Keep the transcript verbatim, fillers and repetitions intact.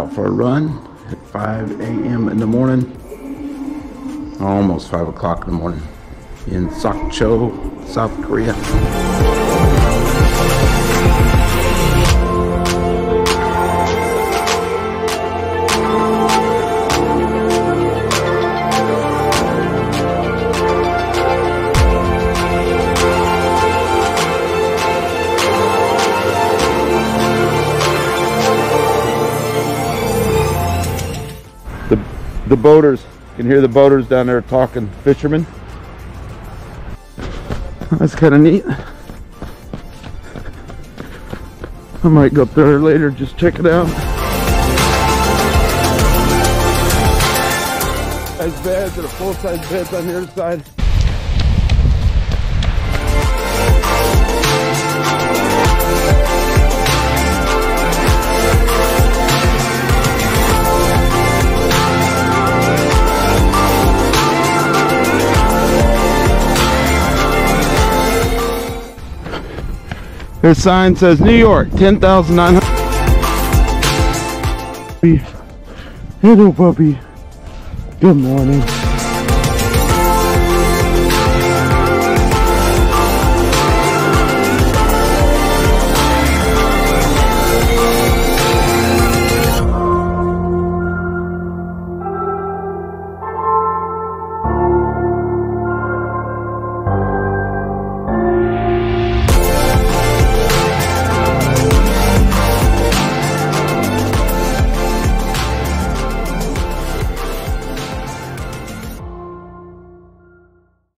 out for a run at five A M in the morning, almost five o'clock in the morning, in Seokcho, South Korea. The, the boaters, you can hear the boaters down there talking, fishermen. That's kind of neat. I might go up there later, just check it out. Nice beds and a full-size beds on the other side. This sign says New York, ten thousand nine hundred. Hello, puppy. Good morning.